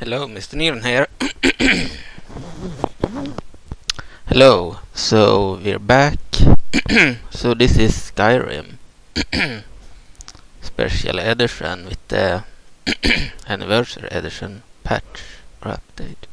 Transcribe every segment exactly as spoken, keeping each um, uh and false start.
Hello, Mister Neon here. Hello, so we're back. So this is Skyrim Special Edition with the Anniversary Edition patch or update.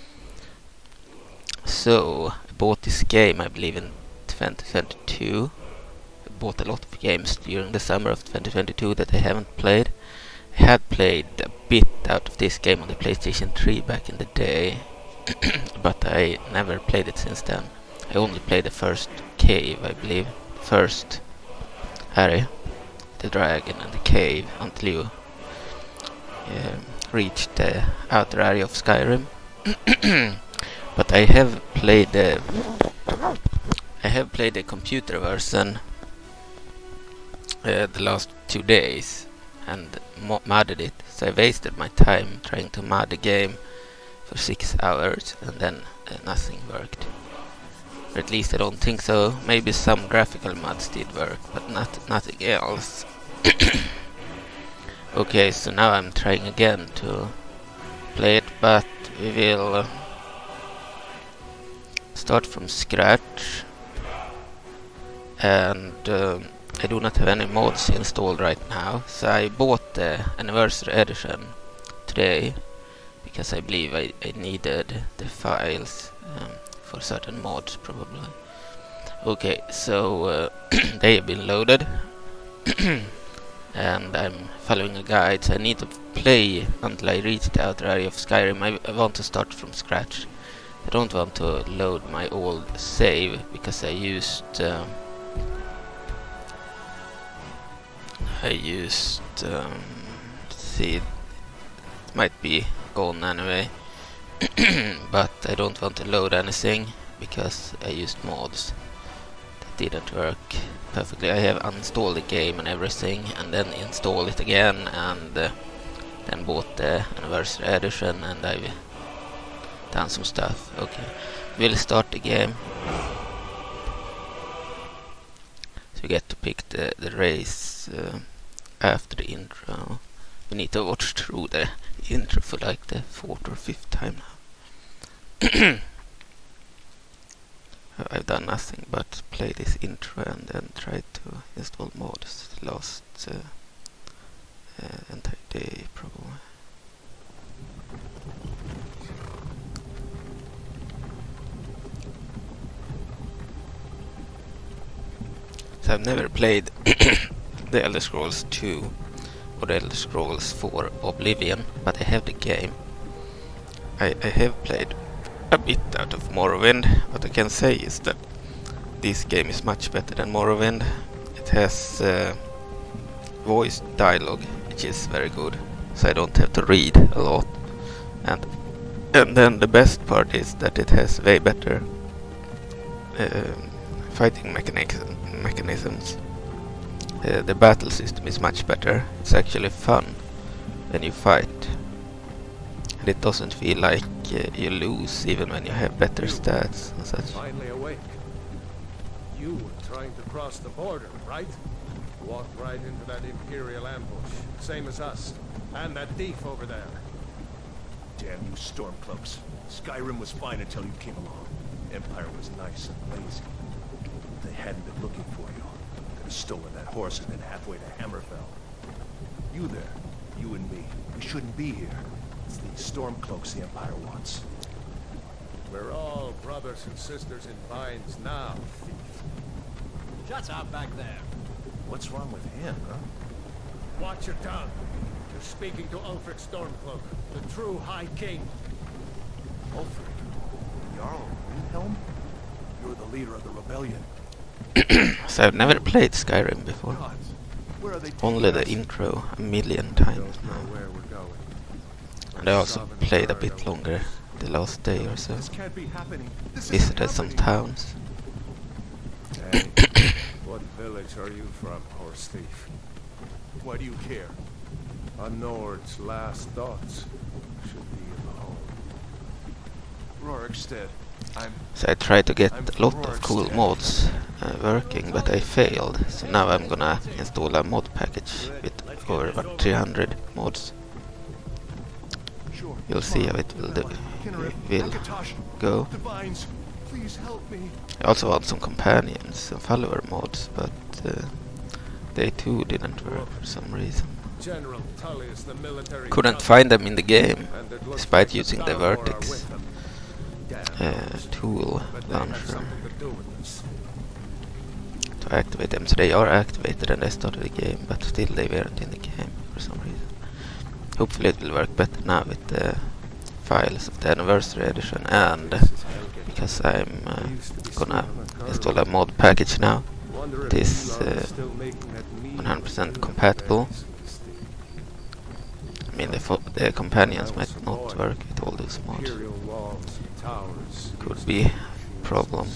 So I bought this game, I believe, in twenty twenty-two. I bought a lot of games during the summer of twenty twenty-two that I haven't played. I had played a bit out of this game on the PlayStation three back in the day, but I never played it since then. I only played the first cave, I believe, first area, the dragon and the cave, until you uh, reach the outer area of Skyrim. But I have played the I have played the computer version uh, the last two days and mo modded it, so I wasted my time trying to mod the game for six hours and then uh, nothing worked. Or at least I don't think so. Maybe some graphical mods did work, but not nothing else. Okay, so now I'm trying again to play it, but we will uh, start from scratch. And um, I do not have any mods installed right now, so I bought the Anniversary Edition today because I believe I, I needed the files um, for certain mods probably. Okay, so uh, they have been loaded and I'm following a guide, so I need to play until I reach the outer area of Skyrim. I, I want to start from scratch. I don't want to load my old save because I used um, I used um, see, it might be gone anyway. But I don't want to load anything because I used mods that didn't work perfectly. I have uninstalled the game and everything and then installed it again and uh, then bought the Anniversary Edition and I've done some stuff. Okay, we'll start the game. So you get to pick the, the race uh, after the intro. We need to watch through the intro for like the fourth or fifth time now. I've done nothing but play this intro and then try to install mods the last uh, uh, entire day probably. So I've never played the Elder Scrolls two or the Elder Scrolls four Oblivion, but I have the game. I, I have played a bit out of Morrowind. What I can say is that this game is much better than Morrowind. It has uh, voice dialogue, which is very good, so I don't have to read a lot. And and then the best part is that it has way better uh, fighting mechanism, mechanisms. Uh, the battle system is much better. It's actually fun when you fight. And it doesn't feel like uh, you lose even when you have better stats and such. Finally awake. You were trying to cross the border, right? Walked right into that Imperial ambush. Same as us. And that thief over there. Damn you Stormcloaks. Skyrim was fine until you came along. Empire was nice and lazy. If they hadn't been looking for you, could have stolen that horse and been halfway to Hammerfell. You there, you and me, we shouldn't be here. It's these Stormcloaks the Empire wants. We're all brothers and sisters in binds now, thief. Shut up back there. What's wrong with him, huh? Watch your tongue. You're speaking to Ulfric Stormcloak, the true High King. Ulfric? Jarl Wilhelm? You're the leader of the rebellion. So I've never played Skyrim before. God, where are they Only the taking us? intro a million times Don't know now. where we're going. And I also played a bit longer the last day or so. This can't be happening. This isn't Visited some happening. towns. Hey, what village are you from, horse thief? Why do you care? A Nord's last thoughts should be in the home. Rorikstead. I'm... So I tried to get a lot of cool mods uh, working, but I failed. So now I'm gonna install a mod package with over about three hundred mods. Sure. You'll see how it will do, will go. Please help me. I also had some companions and follower mods, but uh, they too didn't work for some reason. General Tully is the military Couldn't find them in the game, despite using the Vertex uh, tool launcher to activate them. So they are activated and I started the game, but still they weren't in the game for some reason. Hopefully it will work better now with the files of the anniversary edition, and because I'm uh, gonna install a mod package now, it is uh, one hundred percent compatible. I mean, the, fo the companions might not work with all those mods. Could be a problem.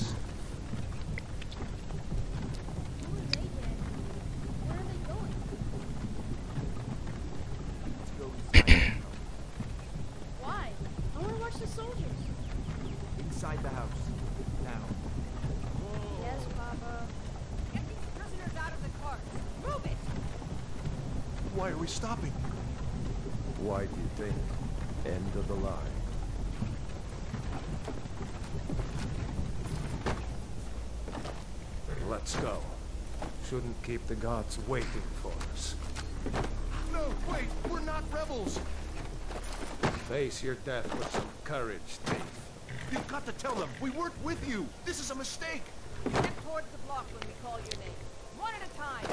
Why? I want to watch the soldiers. Inside the house. Now. Yes, Papa. Get these prisoners out of the cart. Move it! Why are we stopping? Why do you think? End of the line. Let's go. Shouldn't keep the gods waiting for us. No, wait, we're not rebels. Face your death with some courage, thief. You've got to tell them we weren't with you. This is a mistake. Step towards the block when we call your name. One at a time.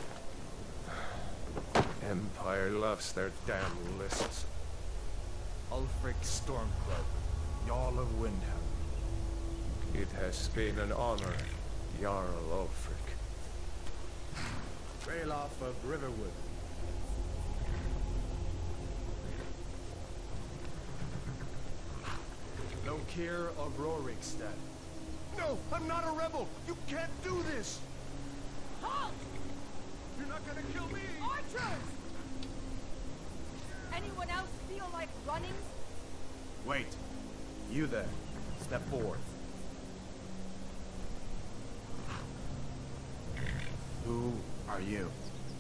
Empire loves their damn lists. Ulfric Stormcloak, Jarl of Windhelm. It has been an honor, Jarl Ulfric. Ralof of Riverwood. Lokir of Rorikstead. No, I'm not a rebel. You can't do this. Halt! You're not gonna kill me. Archers! Anyone else feel like running? Wait. You there. Step forward. Who are you?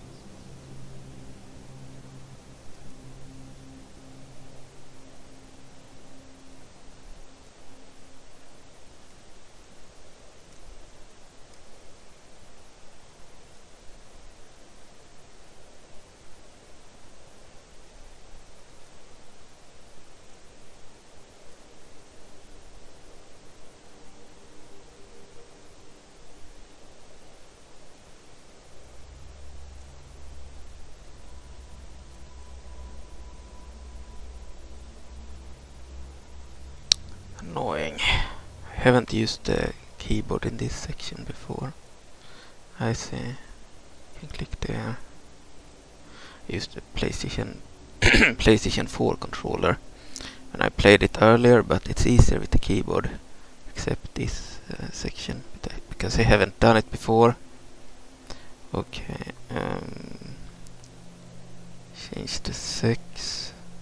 Annoying. I haven't used the keyboard in this section before. I see. You can click there. I used the PlayStation PlayStation four controller when I played it earlier, but it's easier with the keyboard, except this uh, section because I haven't done it before. Okay. Um, change to six.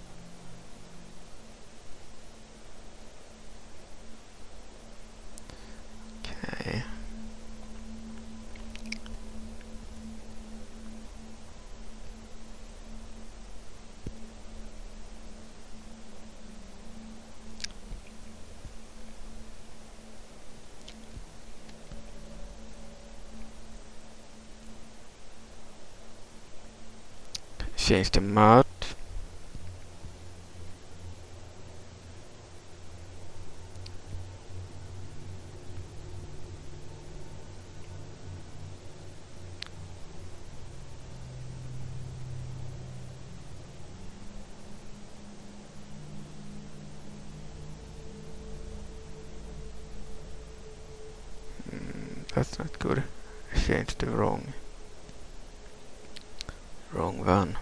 Okay. Change the mode. That's not good. I changed the wrong wrong one.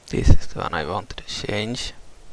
This is the one I wanted to change.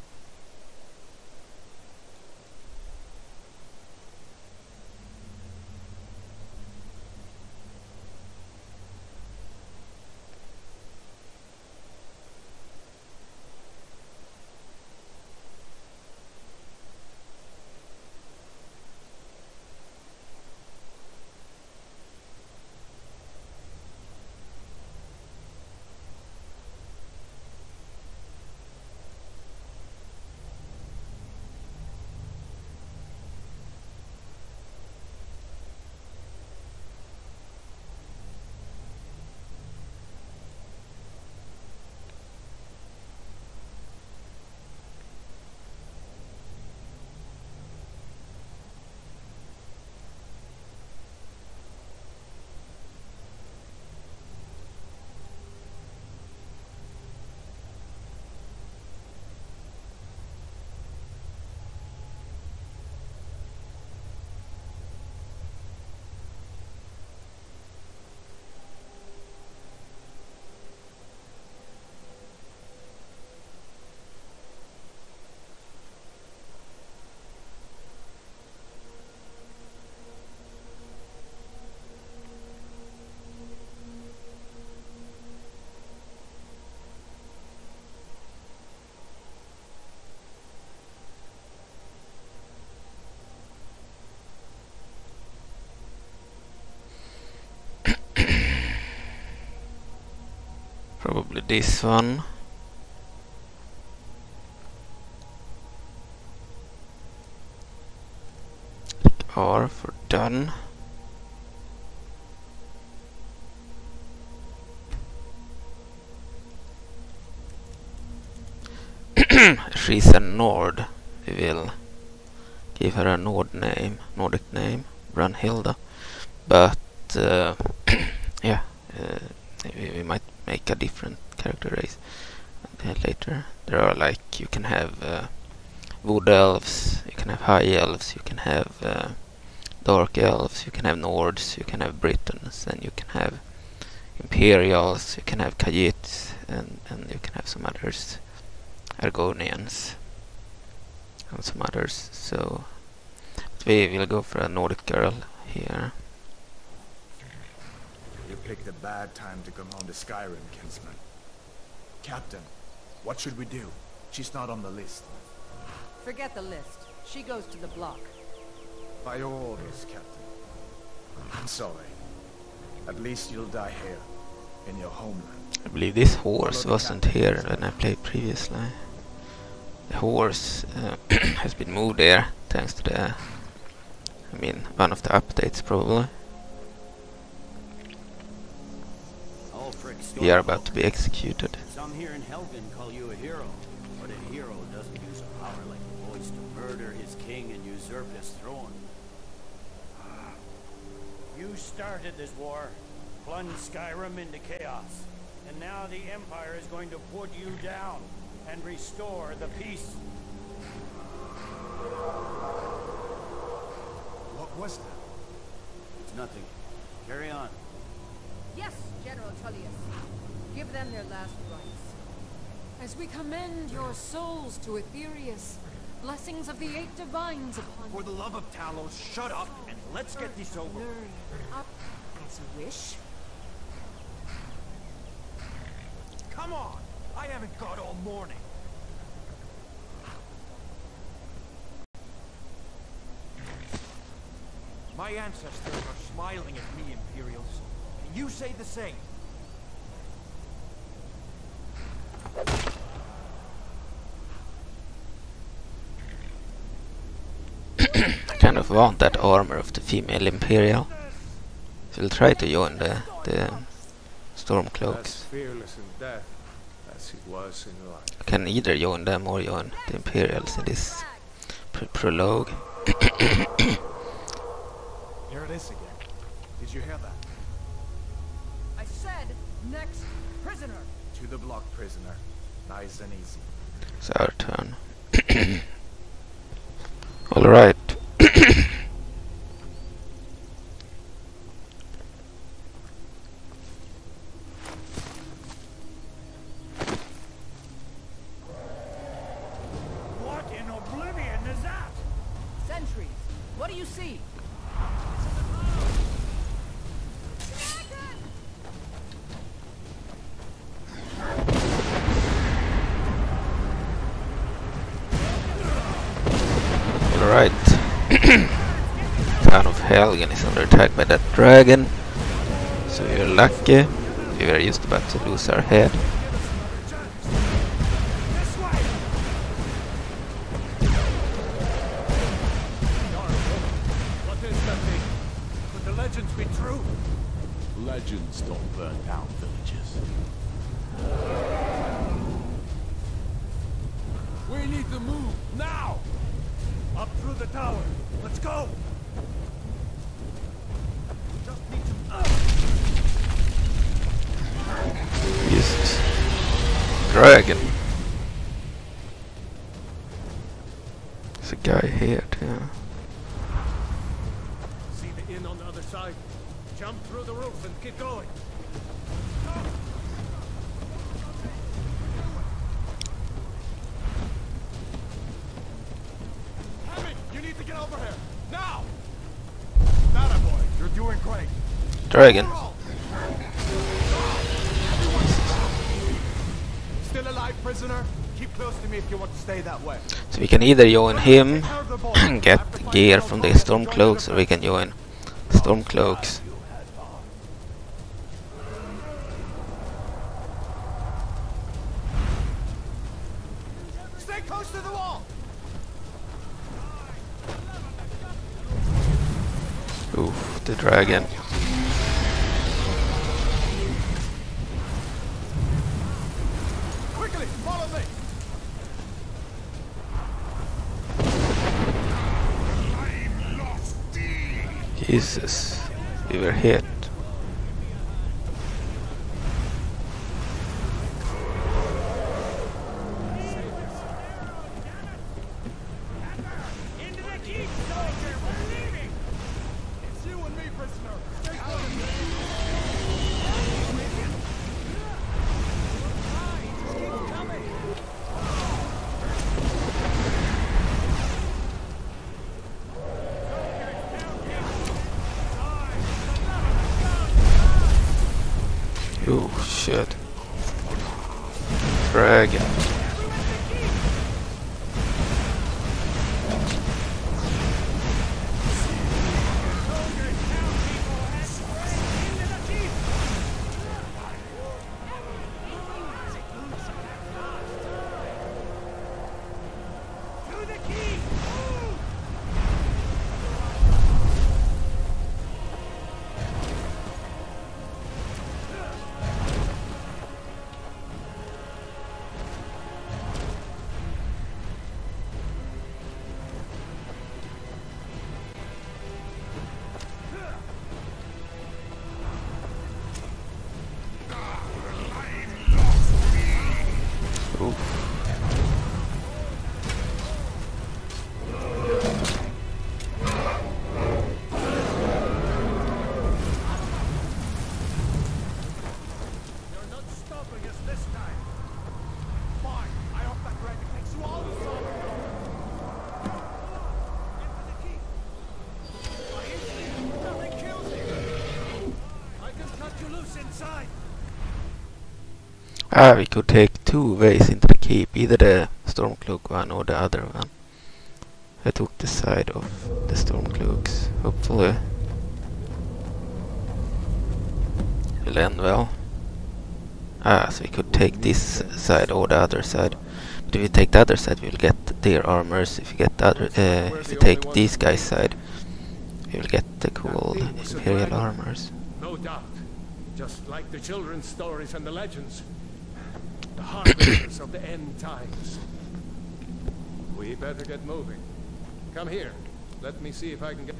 Probably this one. Click R for done. She's a Nord. We will give her a Nord name, Nordic name, Brunhilda. But uh, yeah, uh, we, we might make a different character race uh, later. There are like, you can have uh, wood elves, you can have high elves, you can have uh, dark elves, you can have Nords, you can have Britons, and you can have Imperials, you can have Khajiits, and, and you can have some others, Argonians, and some others. So but we will go for a Nordic girl here. You picked a bad time to come home to Skyrim, kinsman. Captain, what should we do? She's not on the list. Forget the list. She goes to the block. By your orders, Captain. I'm sorry. At least you'll die here, in your homeland. I believe this horse wasn't here when I played previously. The horse uh, has been moved there thanks to the, I mean, one of the updates probably. We are about to be executed. Some here in Helgen call you a hero, but a hero doesn't use a power like the voice to murder his king and usurp his throne. You started this war, plunged Skyrim into chaos, and now the Empire is going to put you down and restore the peace. What was that? It's nothing. Carry on. Yes, General Tullius. Give them their last rites. As we commend your souls to Aetherius, blessings of the eight divines upon For the love of Talos, shut up and let's get this over. Learn up as you wish. Come on! I haven't got all morning. My ancestors are smiling at me, Imperials. Can you say the same? I kind of want that armor of the female Imperial. So we'll try to join the, the Stormcloaks. As fearless in death as he was in life. I can either join them or join the Imperials in this pr prologue. Here it is again. Did you hear that? I said, next prisoner. To the block, prisoner. Nice and easy. It's our turn. Alright. What do you see? Alright. Town of Helgen is under attack by that dragon. So we're lucky. We were just about to lose our head. What is that thing? Could the legends be true? Legends don't burn down villages. We need to move now! Up through the tower. Let's go! Just need to... Uh. Jesus. Dragon. There's a guy here too. See the inn on the other side? Jump through the roof and keep going. Hammy, you need to get over here. Now! Nada boy, you're doing great. Dragon. Still alive, prisoner? Keep close to me if you want to stay that way. So we can either join him and get gear from the Stormcloaks, or we can join Stormcloaks. Stay close to the wall! Oof, the dragon. Quickly, follow me! Jesus, we were hit. Into the keep, soldier! We're leaving! It's you and me, prisoner. Stay close. Oh shit. Dragon. Ah, we could take two ways into the keep, either the Stormcloak one or the other one. I took the side of the Stormcloaks, hopefully. It'll end well. Ah, so we could take this side or the other side. But if we take the other side, we'll get their armors. If we get the other, uh, if we take these guys' side, we will get the cool Imperial armors. No doubt. Just like the children's stories and the legends. The harbingers of the end times. We better get moving. Come here. Let me see if I can get...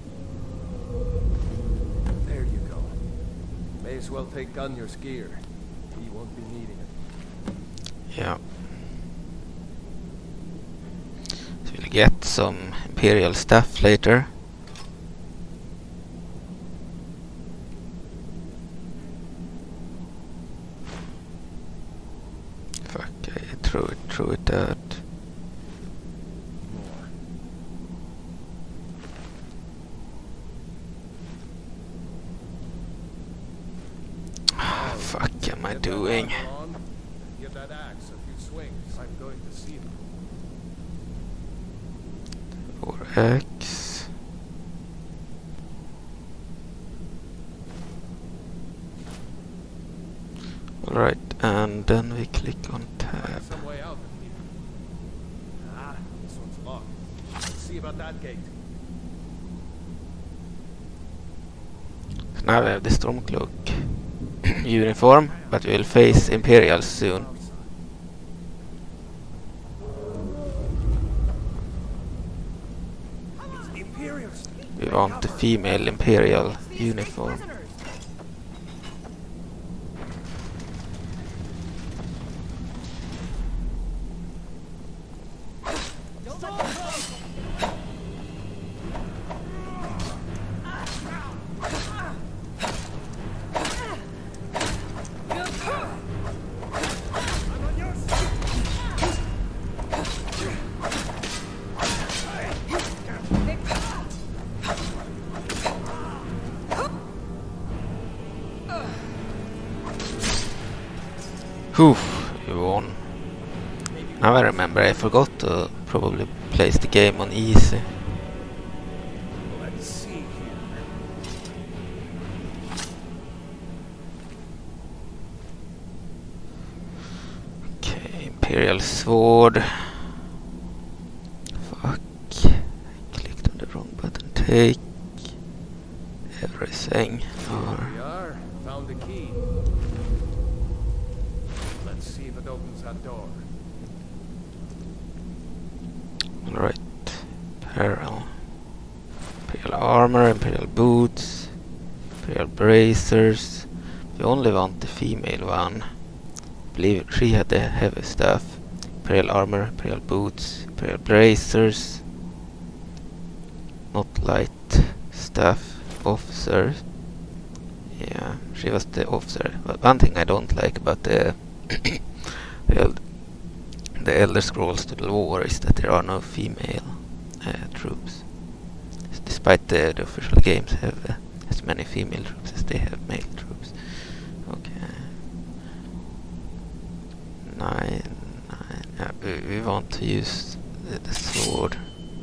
There you go. May as well take Gunjar's gear. He won't be needing it. Yeah. So we'll get some Imperial stuff later. Fuck, I threw it, threw it out. doing? Give that axe a few swings. I'm going to see them. Or X. Alright, and then we click on tab. Some way out of here. Ah, this one's locked. Let's see about that gate. Now we have the Stormcloak uniform, but we will face Imperials soon. We want the female Imperial uniform. Whew, we won. Now I remember, I forgot to probably place the game on easy. Let's see here. Okay, Imperial Sword. Fuck. I clicked on the wrong button. Take everything. Or We are. Found the key. Let's see if it opens that door. Alright. Apparel. Imperial armor, Imperial boots, Imperial bracers. We only want the female one. I believe she had the heavy stuff. Imperial armor, Imperial boots, Imperial bracers. Not light stuff. Officer. Yeah, she was the officer. But one thing I don't like about the the, Eld the Elder Scrolls to the War is that there are no female uh, troops. S despite the, the official games have uh, as many female troops as they have male troops. Okay. Nine, nine. Yeah, we, we want to use the, the sword.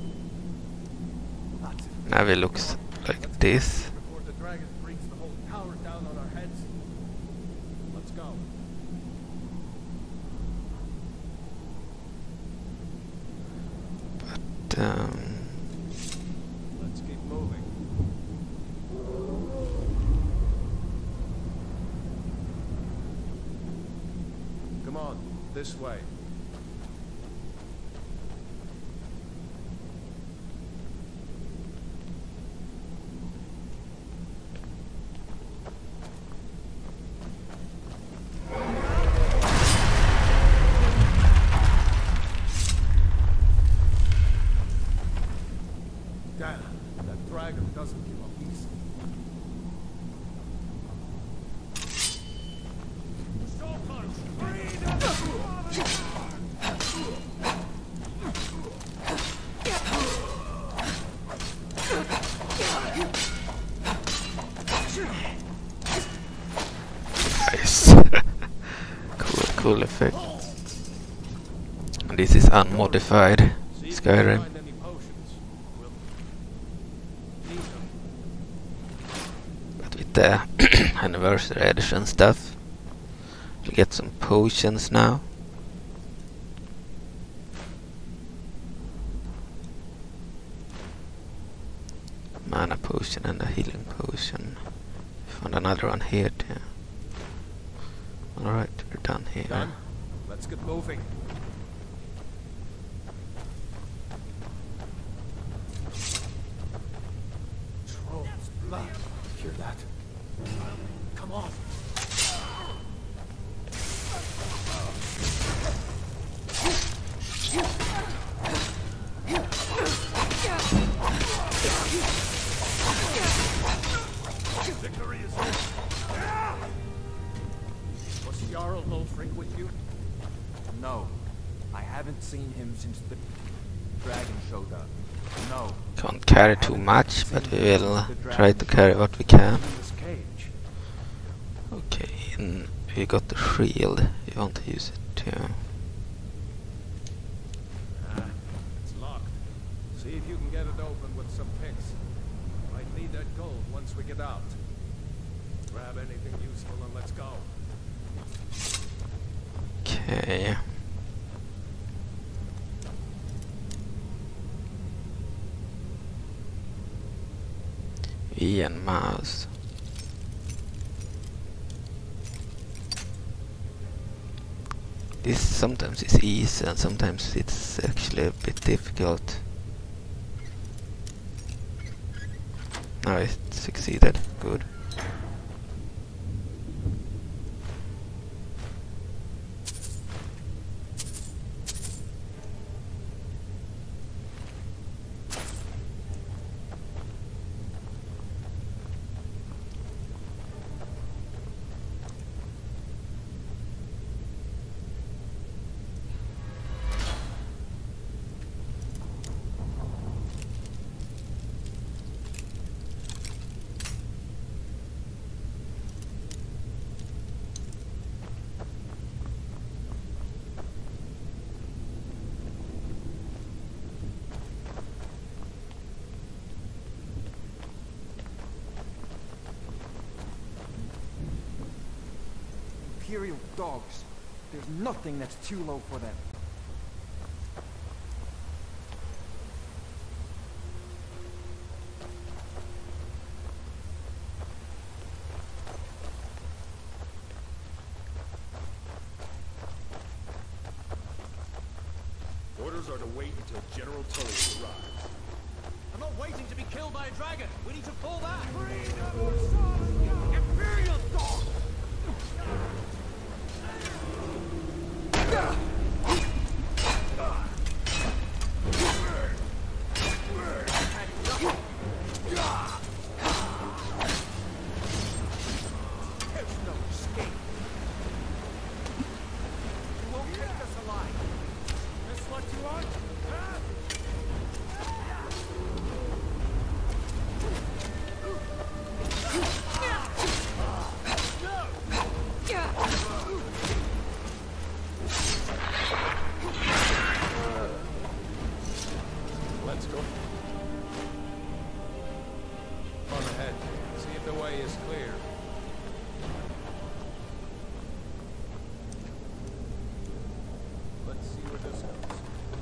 Now it looks like this. Before the dragon brings the whole tower down on our heads. Let's go. But um, Let's keep moving. Come on, this way. Damn, that dragon doesn't give up easy. nice. cool, cool effect. And this is unmodified Skyrim. Find any potions. We'll need them. But with the anniversary edition stuff, we'll get some potions now. Mana potion and a healing potion. Found another one here too. Alright, we're done here. Done. Let's get moving. Troll's blood. Hear that? Come on. Victory is here. Was Jarl Ulfric with you? No. I haven't seen him since the dragon showed up. No. Can't carry too much, but we will try to carry what we can. This cage. Okay, in You got the shield. You want to use it too. Ah, it's locked. See if you can get it open with some picks. Might need that gold once we get out. Grab anything useful and let's go. Okay. E and mouse. This sometimes is easy and sometimes it's actually a bit difficult. No, it succeeded. Good. Imperial dogs. There's nothing that's too low for them. Orders are to wait until General Tullius arrives. I'm not waiting to be killed by a dragon. We need to pull back. Imperial dog! Let's go. On ahead. See if the way is clear. Let's see where this goes.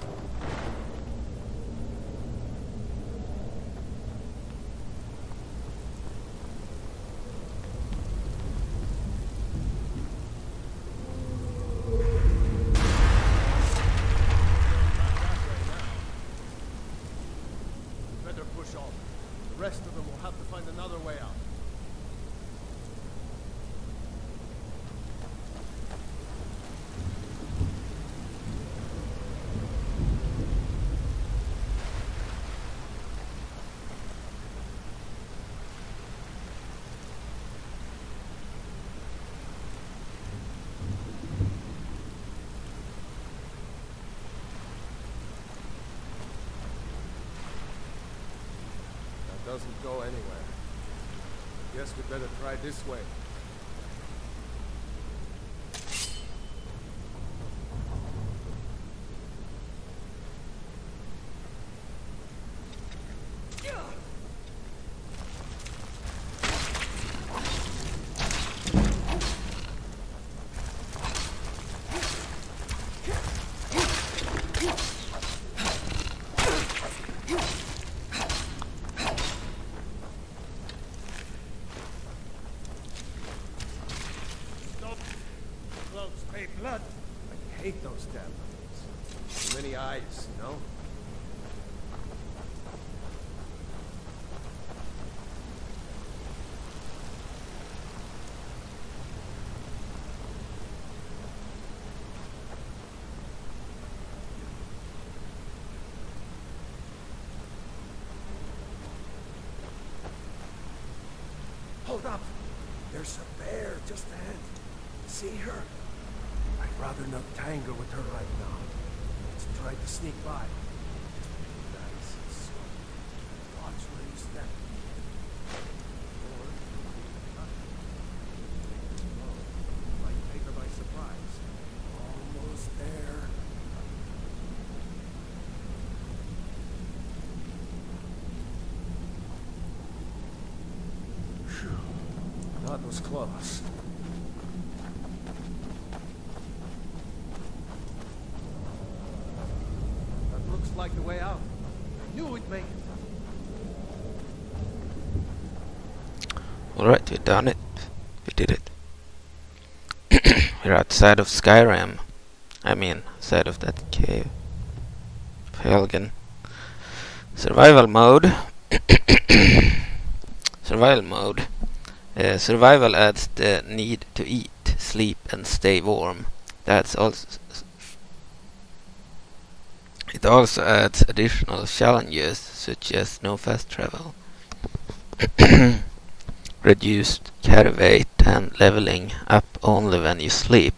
Better push on. The rest of them will have to find another way out. That doesn't go anywhere. Guess we'd better try this way. Cloaks pay blood. I hate those damn things. Too many eyes, you know? Hold up! There's a bear just ahead. See her? I'd rather not tangle with her right now. Let's try to sneak by. Nice and slow. Watch where you step. Or... Oh, might That was close. That looks like the way out. I knew we'd make it. Alright, we've done it. We did it. We're outside of Skyrim. I mean, outside of that cave. Helgen. Survival mode. Survival mode. Uh, survival adds the need to eat, sleep, and stay warm. That's also. It also adds additional challenges such as no fast travel, reduced carry weight, and leveling up only when you sleep.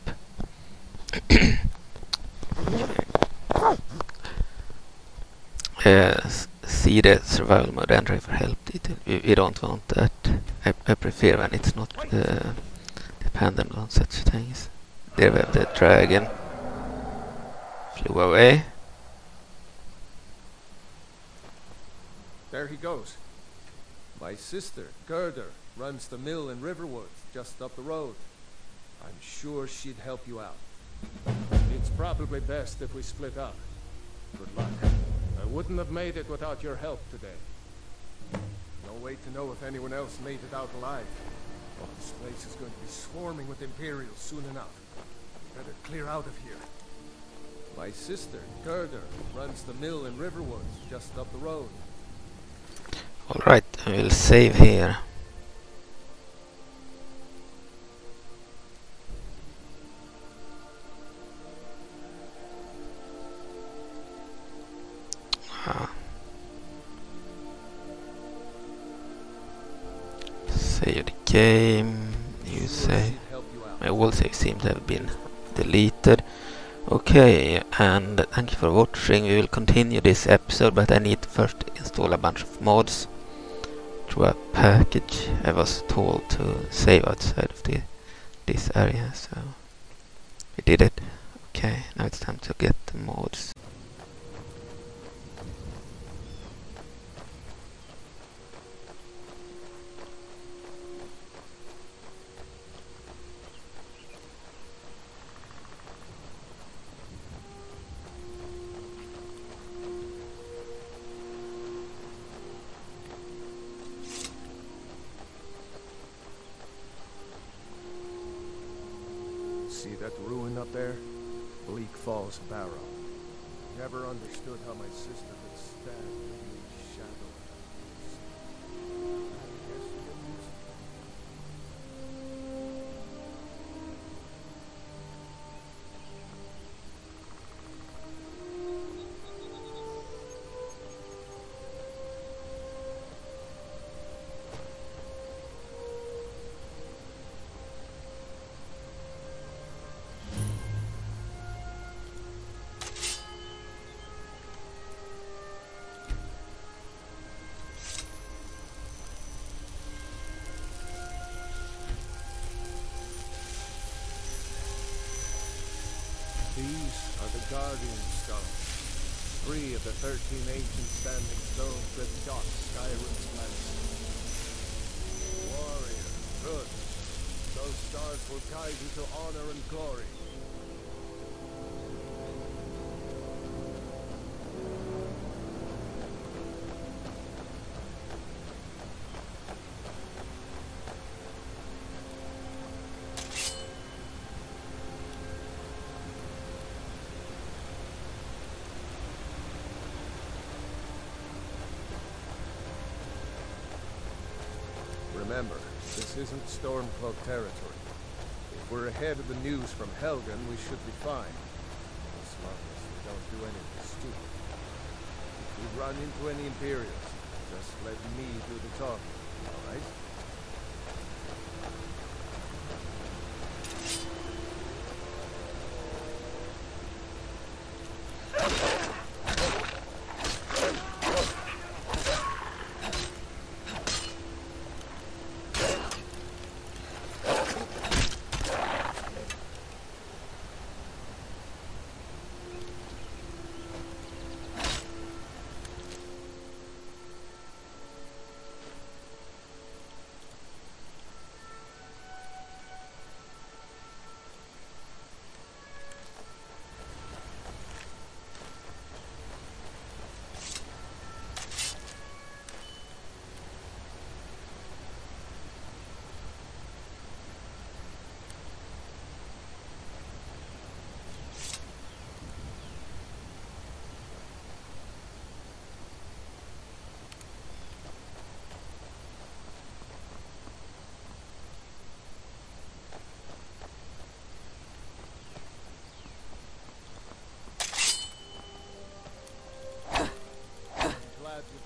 uh, see the survival mode entry for help detail. We, we don't want that. I, I prefer when it's not uh, dependent on such things. There we have the dragon. Flew away. There he goes. My sister, Gerda, runs the mill in Riverwood, just up the road. I'm sure she'd help you out. It's probably best if we split up. Good luck. I wouldn't have made it without your help today. No way to know if anyone else made it out alive. Oh, this place is going to be swarming with Imperials soon enough. Better clear out of here. My sister, Gerda, runs the mill in Riverwood, just up the road. Alright, I will save here. Ah. Save the game. You say my old save seems to have been deleted. Okay, and thank you for watching. We will continue this episode, but I need to first install a bunch of mods through a package. I was told to save outside of the this area, so we did it. Okay, now it's time to get the mods. See that ruin up there? Bleak Falls Barrow. Never understood how my sister could stand in the shadow. I guess she didn't use it. These are the Guardian Stones, three of the thirteen ancient standing stones that dot Skyrim's landscape. Warrior, good. Those stars will guide you to honor and glory. Remember, this isn't Stormcloak territory. If we're ahead of the news from Helgen, we should be fine. As long as we don't do anything stupid. If we run into any Imperials, just let me do the talking, alright?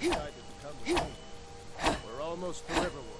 decided to come with me. We're almost to Riverwood.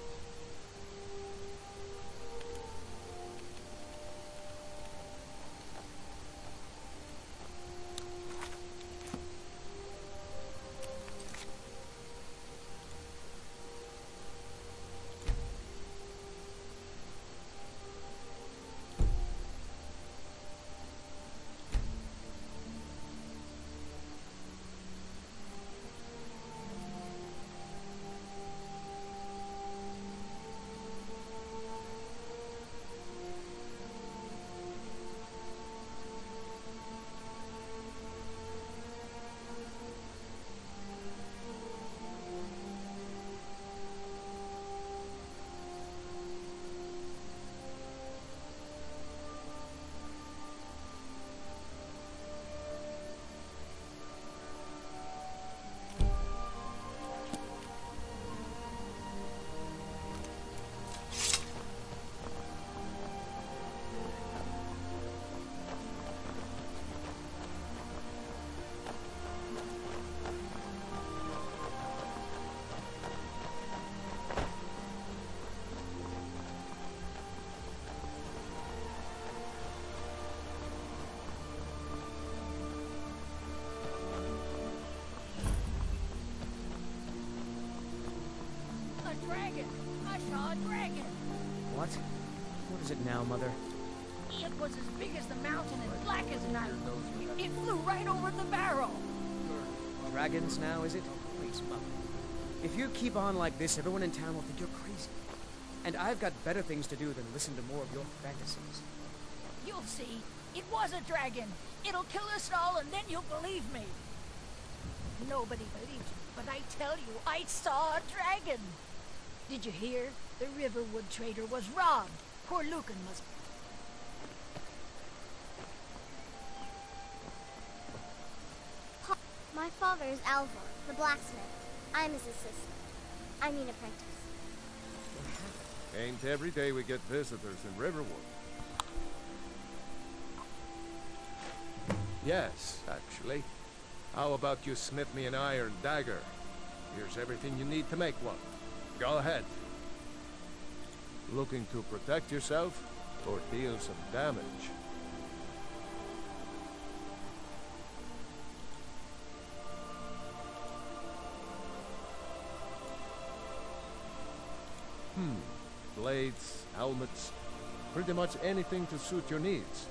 Dragon! I saw a dragon! What? What is it now, Mother? It was as big as the mountain and black as night. It flew right over the barrel. Dragons now, is it? Please, Mother. If you keep on like this, everyone in town will think you're crazy. And I've got better things to do than listen to more of your fantasies. You'll see. It was a dragon. It'll kill us all and then you'll believe me. Nobody believes you, but I tell you, I saw a dragon. Did you hear? The Riverwood trader was robbed. Poor Lucan must... My father is Alvar, the blacksmith. I'm his assistant. I mean apprentice. Ain't every day we get visitors in Riverwood. Yes, actually. How about you smith me an iron dagger? Here's everything you need to make one. Go ahead. Looking to protect yourself or deal some damage? Hmm. Blades, helmets, pretty much anything to suit your needs.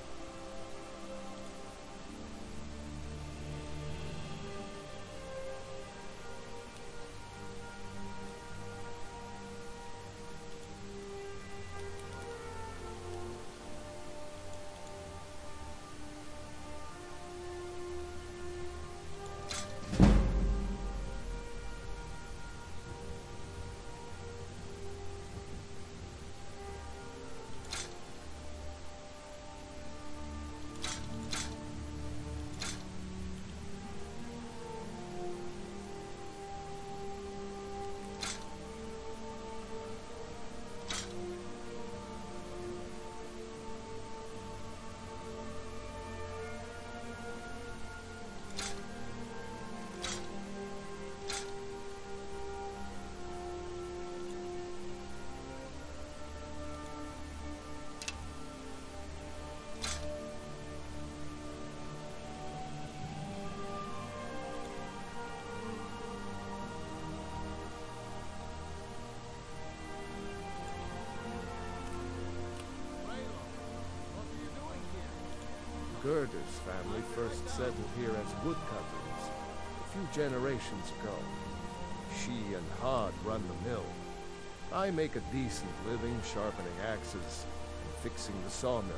Gerda's family first settled here as woodcutters a few generations ago. She and Hod run the mill. I make a decent living sharpening axes and fixing the sawmill.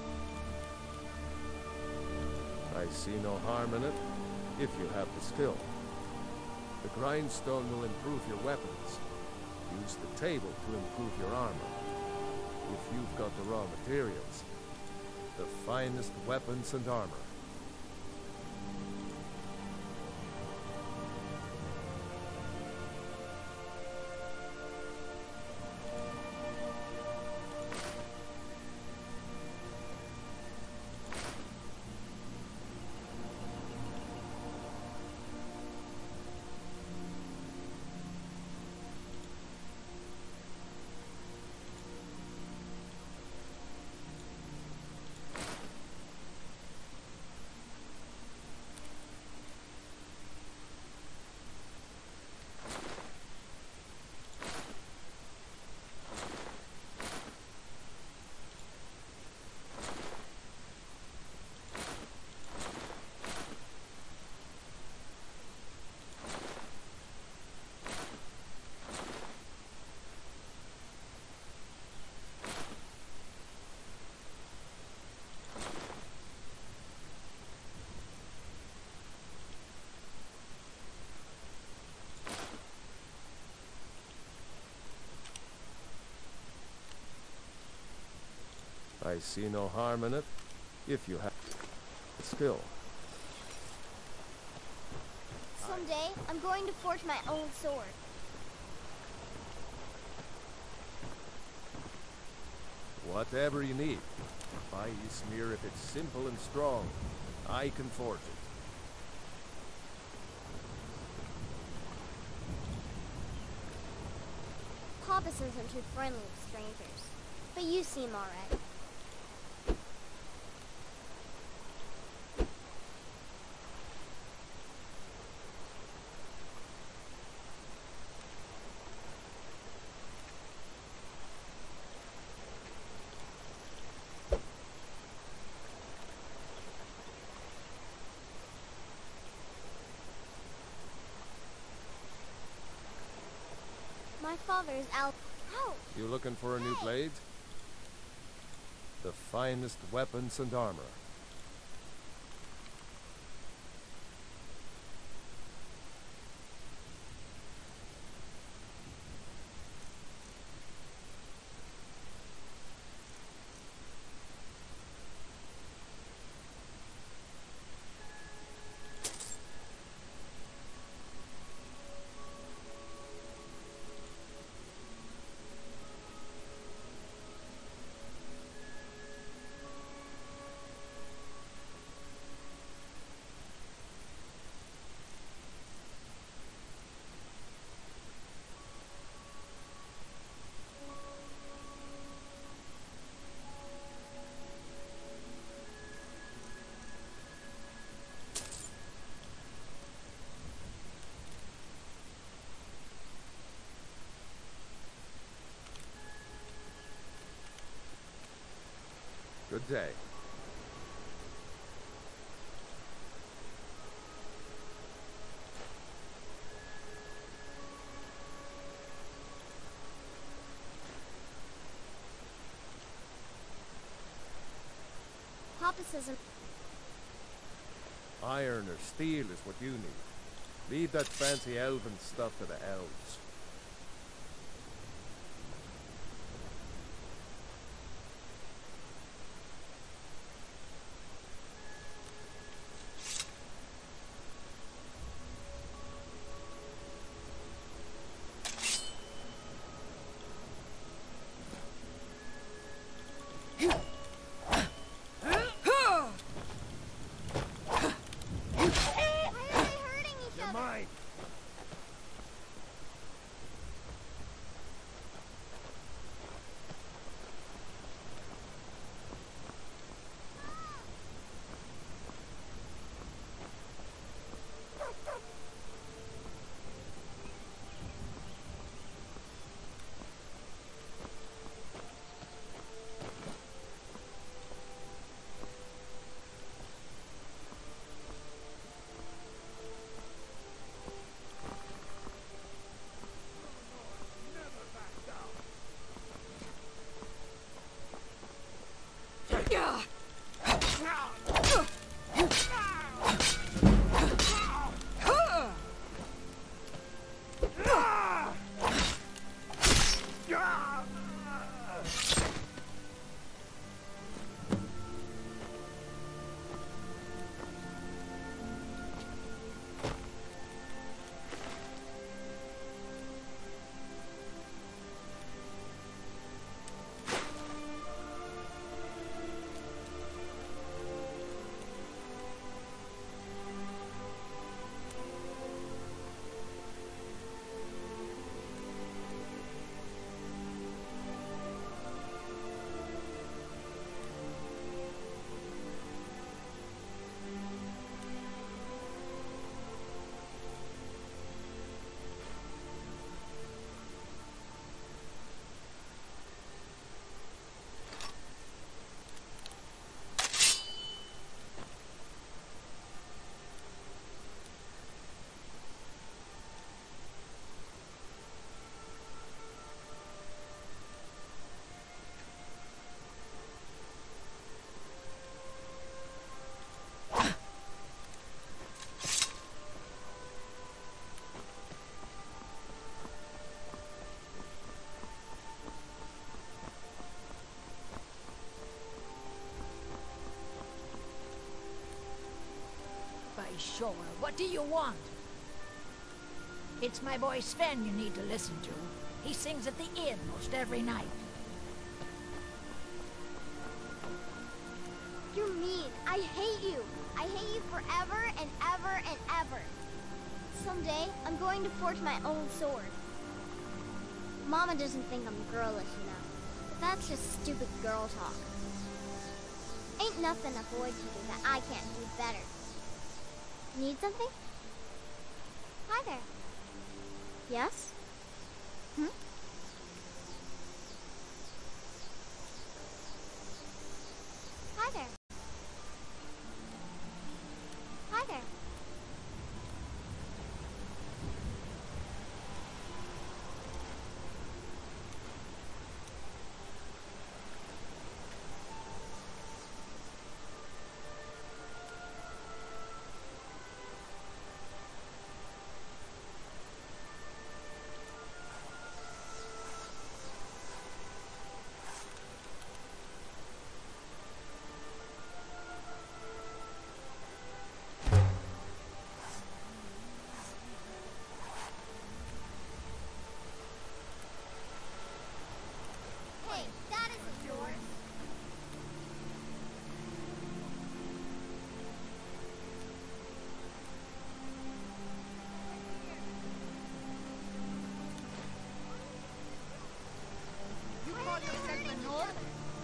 I see no harm in it, if you have the skill. The grindstone will improve your weapons. Use the table to improve your armor. If you've got the raw materials, the finest weapons and armor. I see no harm in it, if you have skill. Someday, I'm going to forge my own sword. Whatever you need. Buy Ysmir if it's simple and strong. I can forge it. Papas isn't too friendly with strangers, but you seem alright. My father is Al. Oh! You looking for a new blade? The finest weapons and armor. Good day. Papa says I'm... Iron or steel is what you need. Leave that fancy elven stuff to the elves. Sure, what do you want? It's my boy Sven you need to listen to. He sings at the inn most every night. You're mean. I hate you. I hate you forever and ever and ever. Someday, I'm going to forge my own sword. Mama doesn't think I'm girlish enough, but that's just stupid girl talk. Ain't nothing a boy can do that I can't do better. Need something? Hi there. Yes? Hmm? Hi there. Hi there. Hey, that isn't yours. You call yourself a North?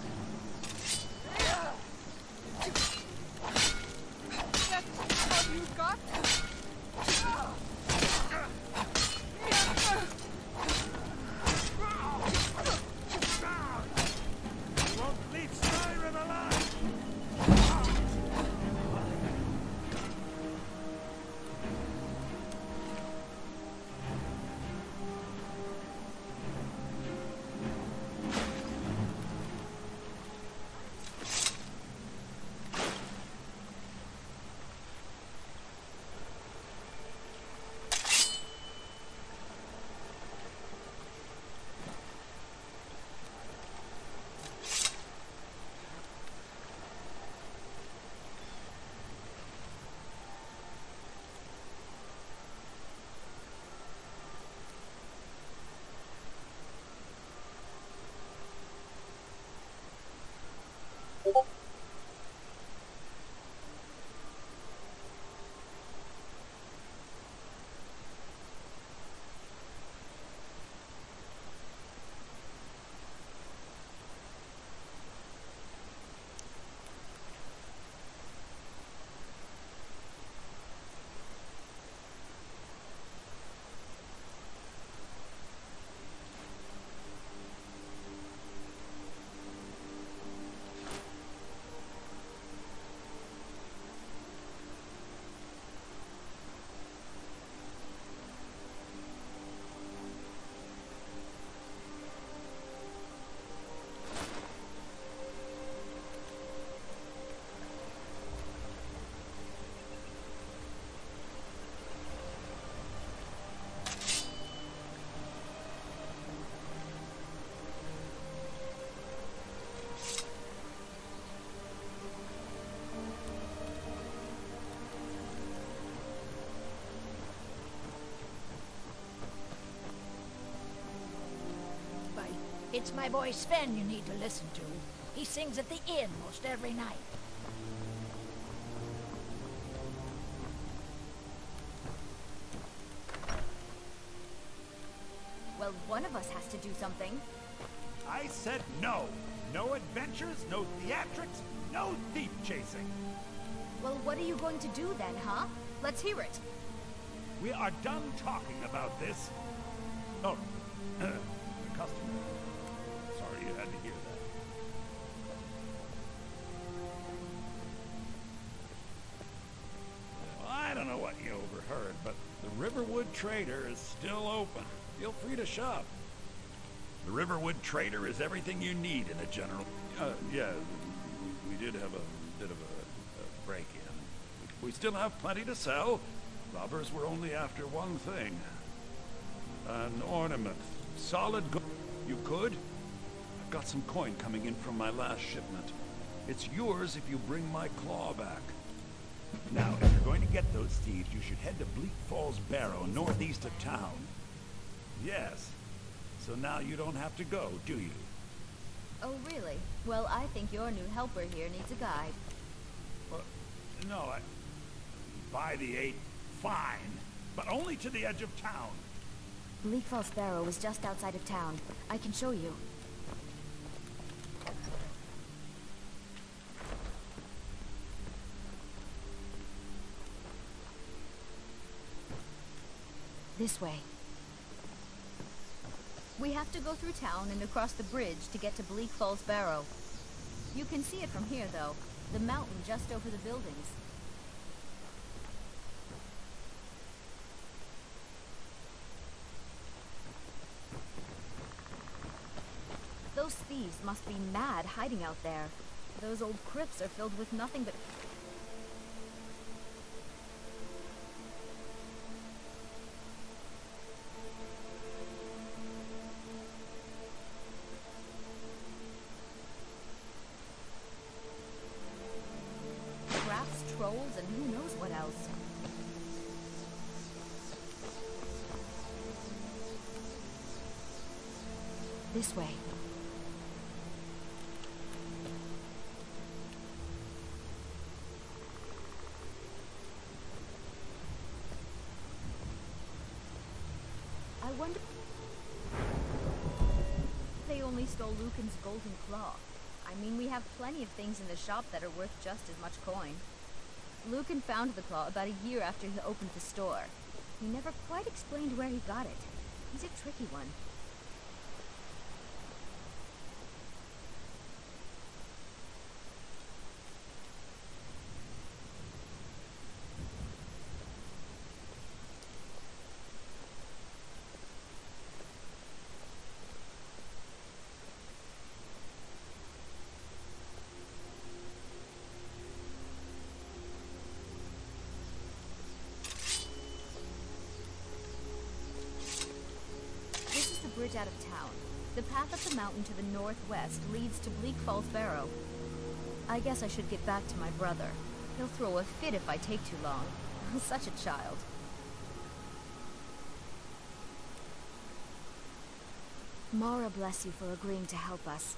That's all you got? You won't leave Skyrim alive! It's my boy Sven you need to listen to. He sings at the inn most every night. Well, one of us has to do something. I said no! No adventures, no theatrics, no thief chasing! Well, what are you going to do then, huh? Let's hear it. We are done talking about this. Oh, the customer. Sorry you had to hear that. Well, I don't know what you overheard, but the Riverwood Trader is still open. Feel free to shop. The Riverwood Trader is everything you need in a general... Uh, yeah, we, we did have a bit of a, a break-in. We still have plenty to sell. Robbers were only after one thing. An ornament. Solid gold. You could? I've got some coin coming in from my last shipment. It's yours if you bring my claw back. Now, if you're going to get those thieves, you should head to Bleak Falls Barrow, northeast of town. Yes. So now you don't have to go, do you? Oh, really? Well, I think your new helper here needs a guide. Well, no, I... By the eight, fine. But only to the edge of town. Bleak Falls Barrow is just outside of town. I can show you. This way. We have to go through town and across the bridge to get to Bleak Falls Barrow. You can see it from here, though. The mountain just over the buildings. Those thieves must be mad hiding out there. Those old crypts are filled with nothing but... traps, trolls, and who knows what else. This way. I wonder... They only stole Lucan's golden claw. I mean, we have plenty of things in the shop that are worth just as much coin. Lucan found the claw about a year after he opened the store. He never quite explained where he got it. He's a tricky one. Bridge out of town. The path up the mountain to the northwest leads to Bleak Falls Barrow. I guess I should get back to my brother. He'll throw a fit if I take too long. Such a child. Mara bless you for agreeing to help us.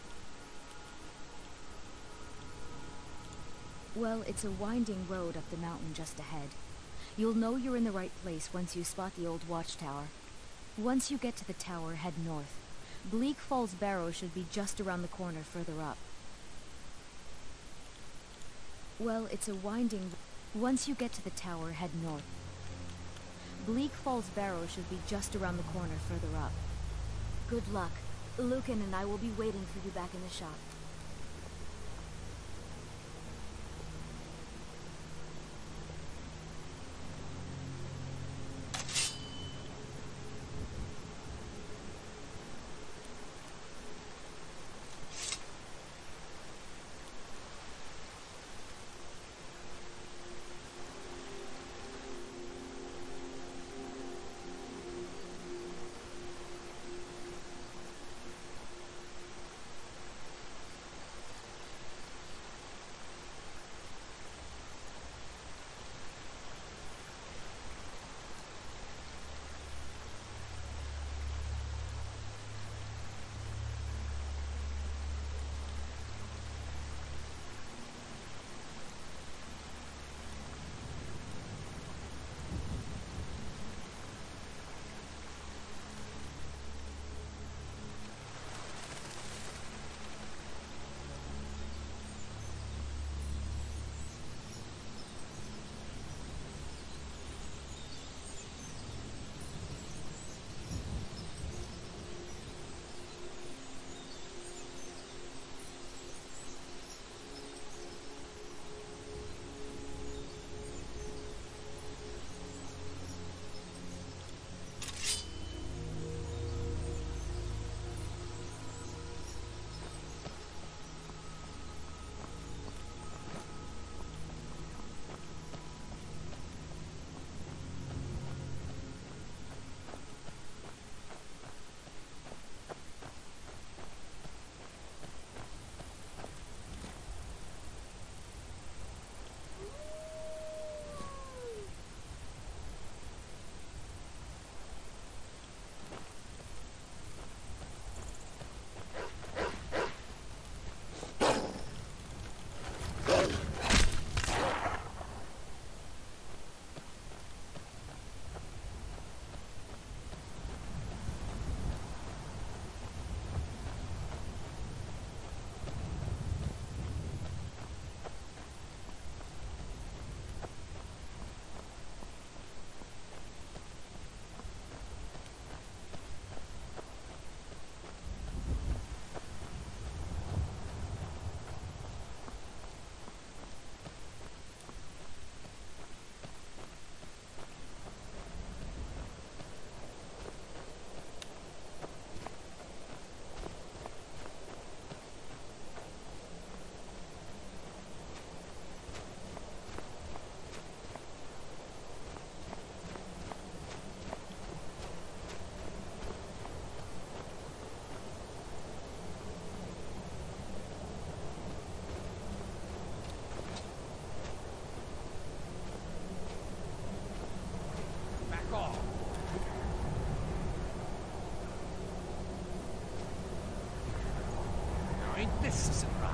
Well, it's a winding road up the mountain just ahead. You'll know you're in the right place once you spot the old watchtower. Once you get to the tower, head north. Bleak Falls Barrow should be just around the corner further up. Well, it's a winding... Once you get to the tower, head north. Bleak Falls Barrow should be just around the corner further up. Good luck. Lucan and I will be waiting for you back in the shop. This is a surprise.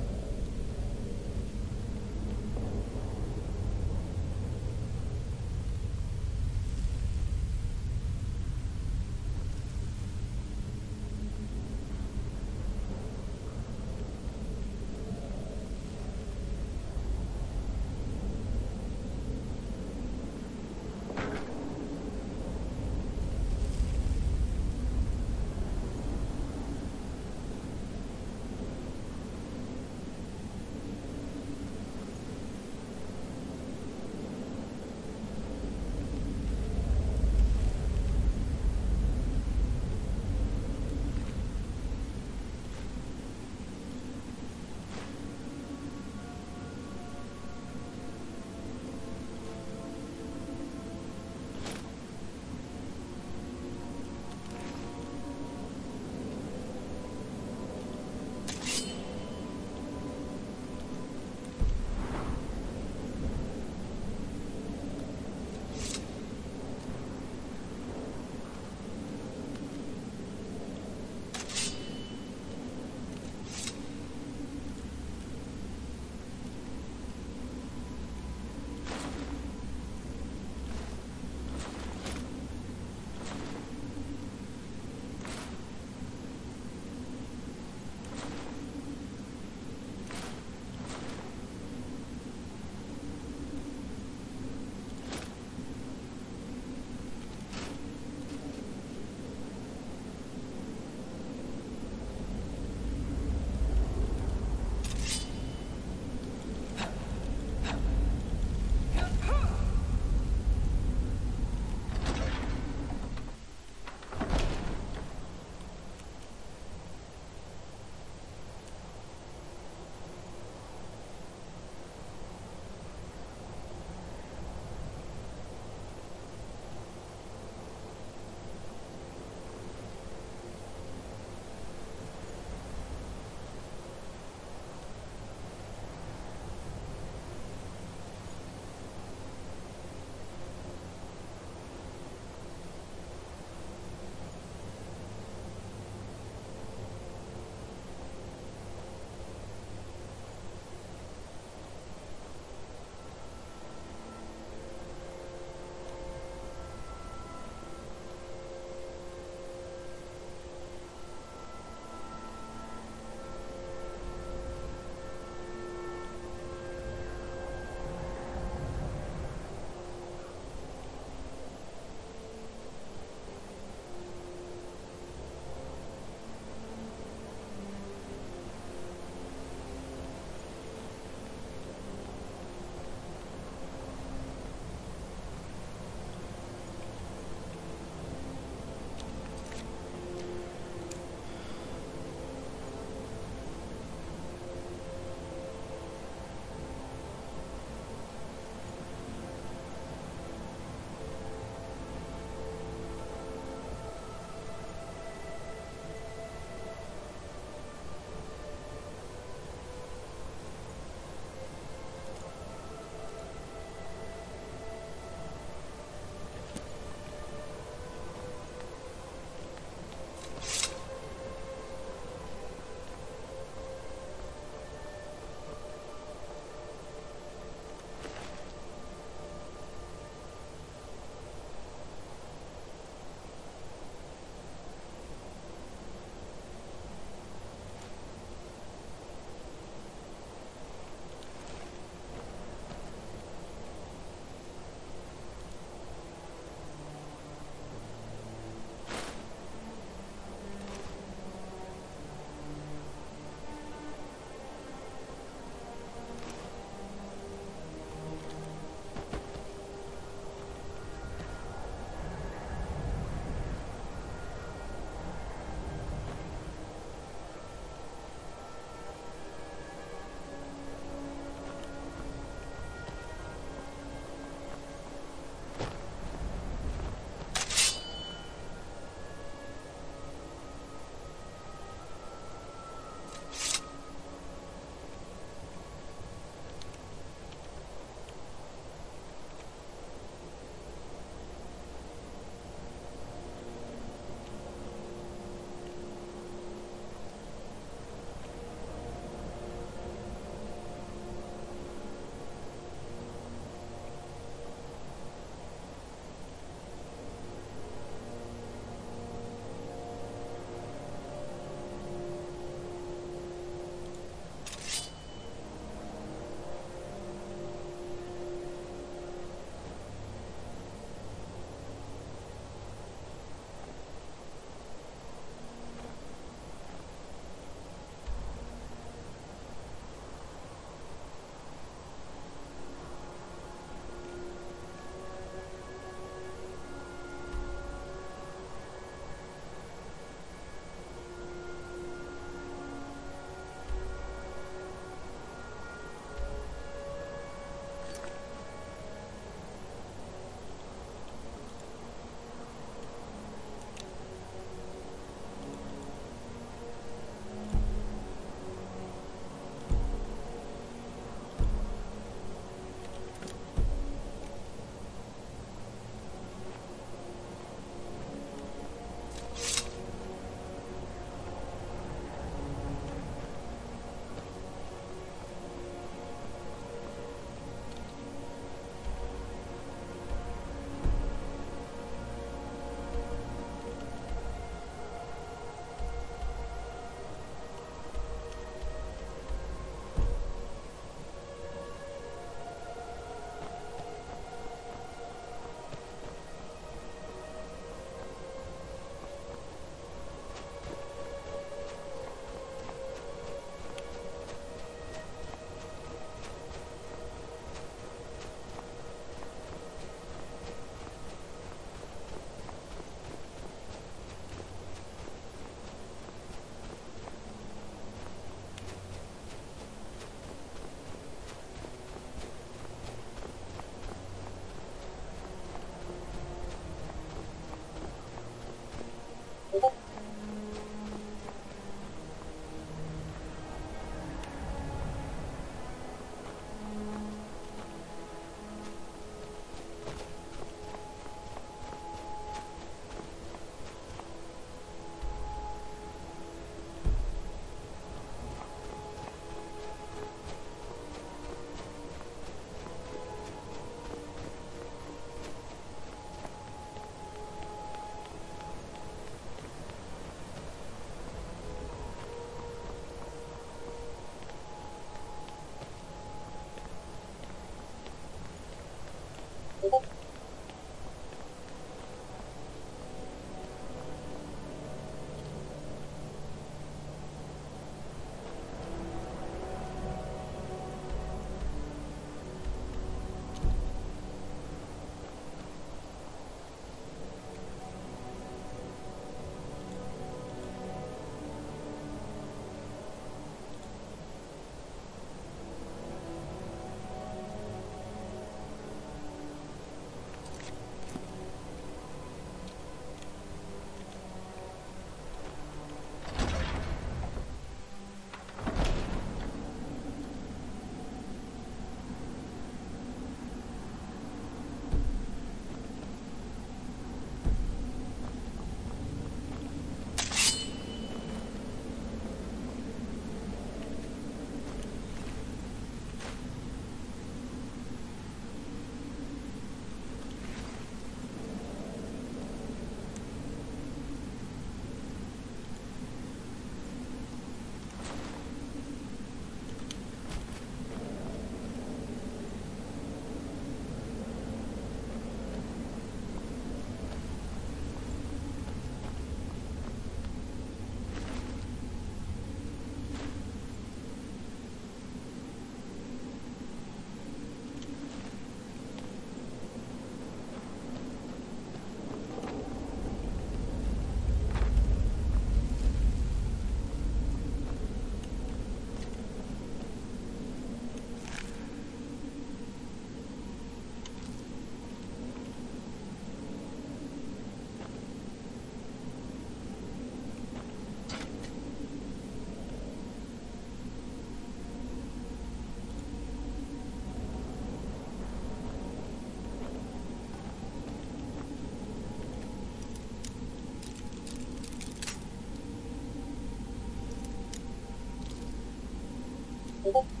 you